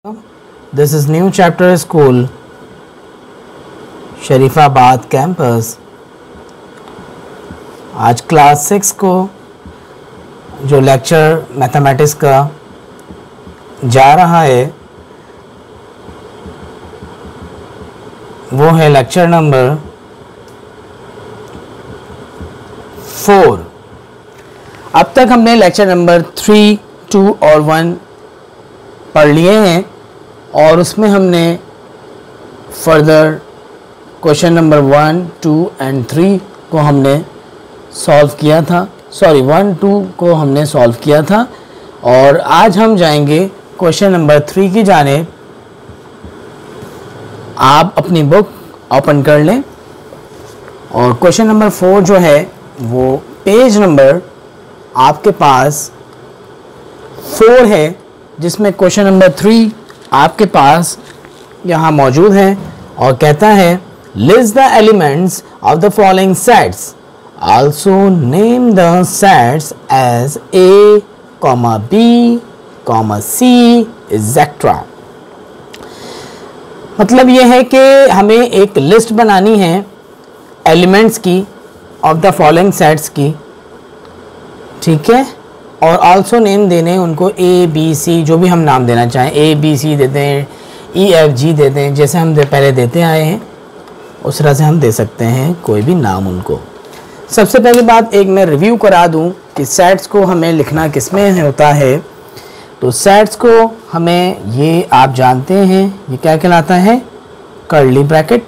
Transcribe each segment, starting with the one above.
This is new chapter school, Sharifabad campus. आज class 6 को जो लेक्चर मैथमेटिक्स का जा रहा है वो है लेक्चर नंबर 4। अब तक हमने लेक्चर नंबर 3, 2 और 1 पढ़ लिए हैं और उसमें हमने फर्दर क्वेश्चन नंबर 1, 2 एंड 3 को हमने सॉल्व किया था। 1, 2 को हमने सॉल्व किया था और आज हम जाएंगे क्वेश्चन नंबर 3 की जानिब। आप अपनी बुक ओपन कर लें और क्वेश्चन नंबर 4 जो है वो पेज नंबर आपके पास 4 है, जिसमें क्वेश्चन नंबर 3 आपके पास यहाँ मौजूद है और कहता है list the elements of the following sets, also name the sets as A, B, C etcetera. मतलब यह है कि हमें एक लिस्ट बनानी है एलिमेंट्स की ऑफ द फॉलोइंग सेट्स की, ठीक है, और आल्सो नेम देने उनको A, B, C जो भी हम नाम देना चाहें, A, B, C देते हैं, E, F, G देते हैं, जैसे हम पहले देते आए हैं उस तरह से हम दे सकते हैं कोई भी नाम उनको। सबसे पहली बात एक मैं रिव्यू करा दूं कि सेट्स को हमें लिखना किस में होता है। तो सेट्स को हमें, ये आप जानते हैं, ये क्या कहलाता है, कर्ली ब्रैकेट,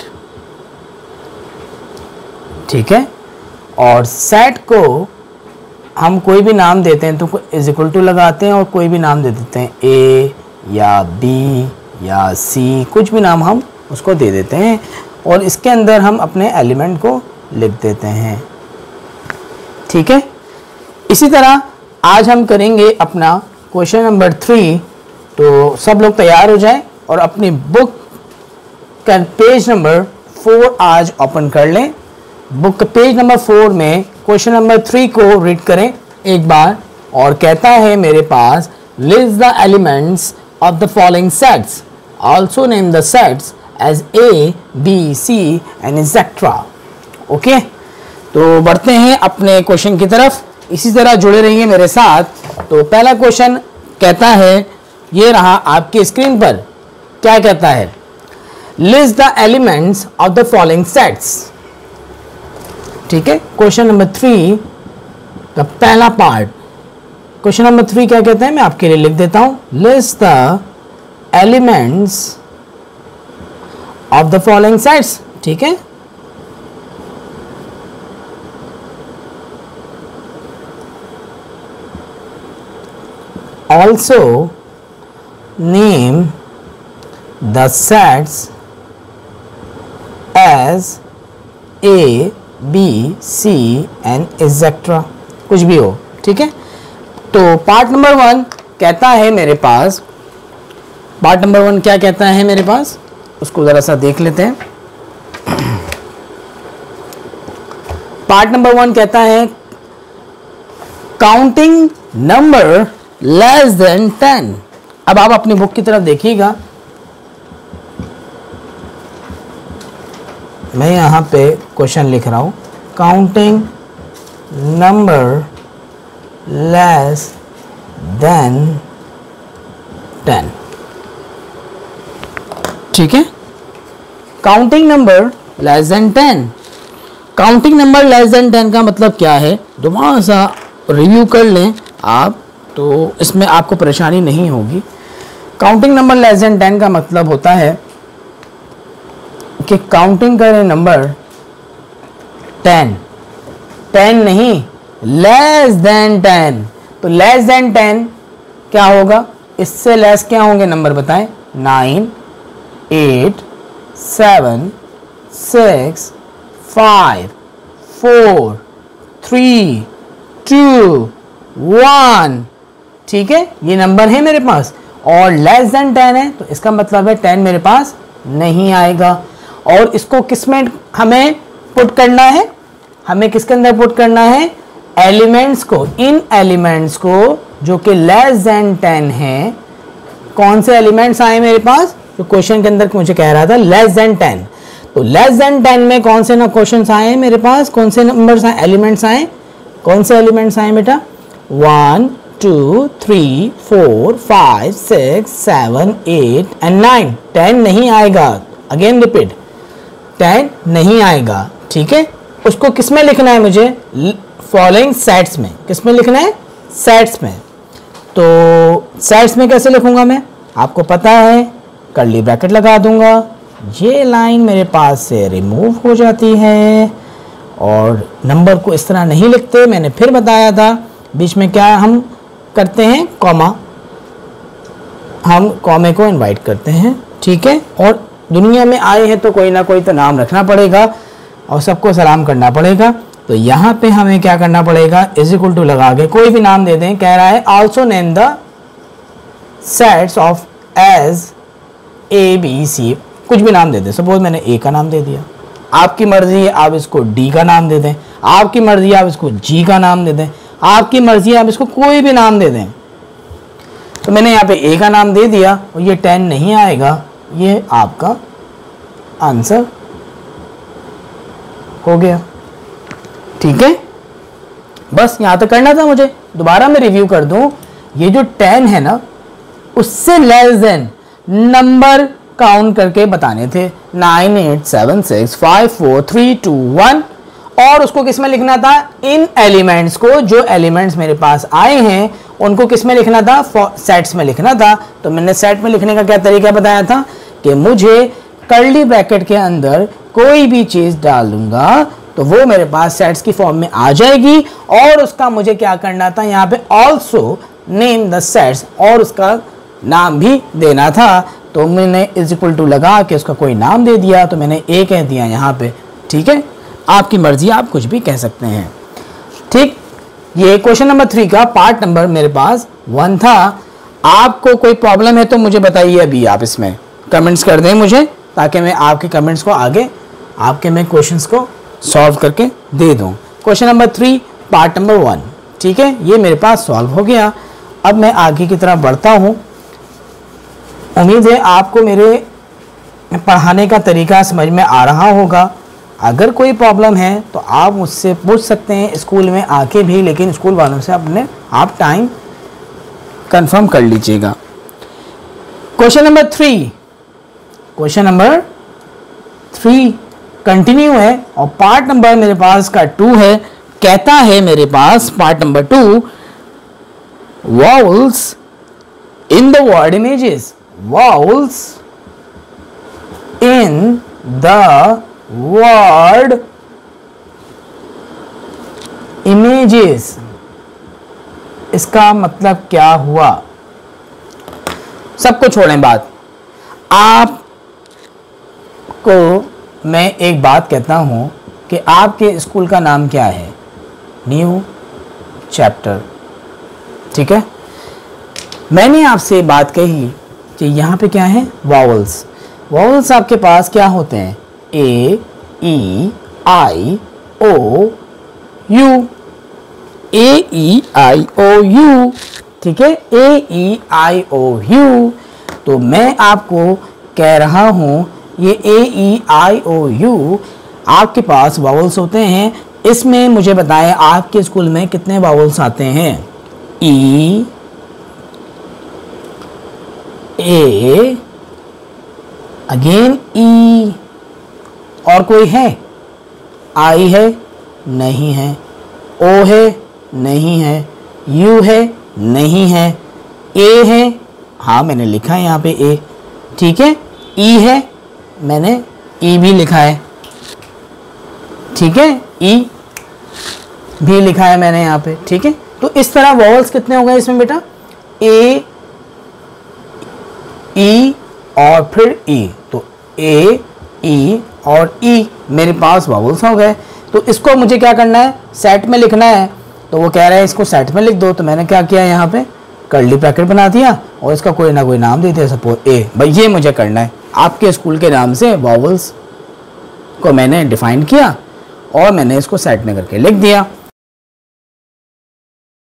ठीक है। और सेट को हम कोई भी नाम देते हैं तो इज इक्वल टू लगाते हैं और कोई भी नाम दे देते हैं, A या B या C, कुछ भी नाम हम उसको दे देते हैं और इसके अंदर हम अपने एलिमेंट को लिख देते हैं, ठीक है। इसी तरह आज हम करेंगे अपना क्वेश्चन नंबर 3। तो सब लोग तैयार हो जाएं और अपनी बुक का पेज नंबर 4 आज ओपन कर लें। बुक का पेज नंबर 4 में क्वेश्चन नंबर 3 को रीड करें एक बार और कहता है मेरे पास list the elements of the following sets, also name the sets as A, B, C and etcetera. Okay, तो बढ़ते हैं अपने क्वेश्चन की तरफ, इसी तरह जुड़े रहिए मेरे साथ। तो पहला क्वेश्चन कहता है, ये रहा आपकी स्क्रीन पर, क्या कहता है, list the elements of the following sets, ठीक है। क्वेश्चन नंबर 3 का पहला पार्ट, क्वेश्चन नंबर 3 क्या कहते हैं, मैं आपके लिए लिख देता हूं, list the elements of the following sets, ठीक है। Also name the sets as A, B, C and etcetera, कुछ भी हो, ठीक है। तो पार्ट नंबर 1 कहता है मेरे पास, पार्ट नंबर 1 क्या कहता है मेरे पास, उसको जरा सा देख लेते हैं। पार्ट नंबर 1 कहता है काउंटिंग नंबर लेस देन 10। अब आप अपनी बुक की तरफ देखिएगा, मैं यहाँ पे क्वेश्चन लिख रहा हूँ, काउंटिंग नंबर लेस देन 10, ठीक है। Counting number less than 10, counting number less than 10 का मतलब क्या है, दोबारा सा रिव्यू कर लें आप, तो इसमें आपको परेशानी नहीं होगी। काउंटिंग नंबर लेस देन 10 का मतलब होता है कि काउंटिंग करें नंबर 10 नहीं, लेस देन 10। तो लेस देन 10 क्या होगा, इससे लेस क्या होंगे नंबर बताएं, 9, 8, 7, 6, 5, 4, 3, 2, 1, ठीक है। ये नंबर है मेरे पास और लेस देन 10 है, तो इसका मतलब है 10 मेरे पास नहीं आएगा। और इसको किस में हमें पुट करना है, हमें किसके अंदर पुट करना है, एलिमेंट्स को, इन एलिमेंट्स को जो कि लेस देन 10 है, कौन से एलिमेंट्स आए मेरे पास, जो क्वेश्चन के अंदर मुझे कह रहा था लेस देन 10, तो लेस देन 10 में कौन से ना क्वेश्चन आए मेरे पास, कौन से नंबर्स आए, एलिमेंट्स आए, कौन से एलिमेंट्स आए बेटा, 1 2 3 4 5 6 7 8 एंड 9। 10 नहीं आएगा, अगेन रिपीट, 10 नहीं आएगा, ठीक है। उसको किस में लिखना है मुझे, फॉलोइंग सेट्स में, किस में लिखना है, सेट्स में। तो सेट्स में कैसे लिखूंगा मैं, आपको पता है, कर्ली ब्रैकेट लगा दूंगा, ये लाइन मेरे पास से रिमूव हो जाती है और नंबर को इस तरह नहीं लिखते, मैंने फिर बताया था, बीच में क्या हम करते हैं, कॉमा, हम कॉमे को इनवाइट करते हैं, ठीक है। और दुनिया में आए हैं तो कोई ना कोई तो नाम रखना पड़ेगा और सबको सलाम करना पड़ेगा। तो यहाँ पे हमें क्या करना पड़ेगा, इज इक्वल टू लगा के कोई भी नाम दे दें, कह रहा है also name the sets of as A B C, कुछ भी नाम दे दें, सपोज मैंने ए का नाम दे दिया, आपकी मर्जी है आप इसको डी का नाम दे दें, आपकी मर्जी है आप इसको जी का नाम दे दें, आपकी मर्जी है आप इसको कोई भी नाम दे दें। तो मैंने यहाँ पे ए का नाम दे दिया और ये 10 नहीं आएगा, ये आपका आंसर हो गया, ठीक है। बस यहाँ तक करना था मुझे। दोबारा मैं रिव्यू कर दूं, ये जो 10 है ना, उससे लेस देन नंबर काउंट करके बताने थे, 9 8 7 6 5 4 3 2 1, और उसको किस में लिखना था, इन एलिमेंट्स को, जो एलिमेंट्स मेरे पास आए हैं उनको किस में लिखना था, सेट्स में लिखना था। तो मैंने सेट में लिखने का क्या तरीका बताया था कि मुझे कर्ली ब्रैकेट के अंदर कोई भी चीज़ डाल दूंगा तो वो मेरे पास सेट्स की फॉर्म में आ जाएगी, और उसका मुझे क्या करना था, यहाँ पे ऑल्सो नेम द सेट्स, और उसका नाम भी देना था। तो मैंने इज इक्वल टू लगा के उसका कोई नाम दे दिया, तो मैंने ए कह दिया यहाँ पे, ठीक है। आपकी मर्जी, आप कुछ भी कह सकते हैं, ठीक। ये क्वेश्चन नंबर 3 का पार्ट नंबर मेरे पास 1 था। आपको कोई प्रॉब्लम है तो मुझे बताइए, अभी आप इसमें कमेंट्स कर दें मुझे, ताकि मैं आपके कमेंट्स को आगे आपके मैं क्वेश्चंस को सॉल्व करके दे दूं। क्वेश्चन नंबर 3 पार्ट नंबर 1, ठीक है, ये मेरे पास सॉल्व हो गया। अब मैं आगे की तरफ बढ़ता हूँ। उम्मीद है आपको मेरे पढ़ाने का तरीका समझ में आ रहा होगा। अगर कोई प्रॉब्लम है तो आप मुझसे पूछ सकते हैं स्कूल में आके भी, लेकिन स्कूल वालों से अपने आप टाइम कंफर्म कर लीजिएगा। Question number 3, question number 3 continue है और पार्ट नंबर मेरे पास का 2 है। कहता है मेरे पास part number 2, vowels in the word images, vowels in the word images, इसका मतलब क्या हुआ। सबको छोड़ें बात, आपको मैं एक बात कहता हूं कि आपके स्कूल का नाम क्या है, न्यू चैप्टर, ठीक है। मैंने आपसे बात कही कि यहाँ पे क्या है, वावल्स। वावल्स आपके पास क्या होते हैं, ए ई आई ओ you, A E I O you, ठीक है, ए ई आई ओ यू। तो मैं आपको कह रहा हूं ये ए ई आई ओ यू आपके पास वावल्स होते हैं। इसमें मुझे बताएं आपके स्कूल में कितने वावल्स आते हैं, ई, ए, अगेन ई, और कोई है, आई है, नहीं है, ओ है, नहीं है, यू है, नहीं है, ए है, हाँ मैंने लिखा है यहाँ पे ए, ठीक है, ई है, मैंने ई भी लिखा है, ठीक है, ई भी लिखा है मैंने यहाँ पे, ठीक है। तो इस तरह वॉवल्स कितने हो गए इसमें बेटा, ए, ई और फिर ई, तो ए, ई और ई मेरे पास वॉवल्स हो गए। तो इसको मुझे क्या करना है, सेट में लिखना है। तो वो कह रहा है इसको सेट में लिख दो, तो मैंने क्या किया, यहाँ पे कर्ली ब्रैकेट बना दिया और इसका कोई ना कोई नाम दे दिया, सपोज ए। भाई ये मुझे करना है, आपके स्कूल के नाम से वॉवल्स को मैंने डिफाइन किया और मैंने इसको सेट में करके लिख दिया।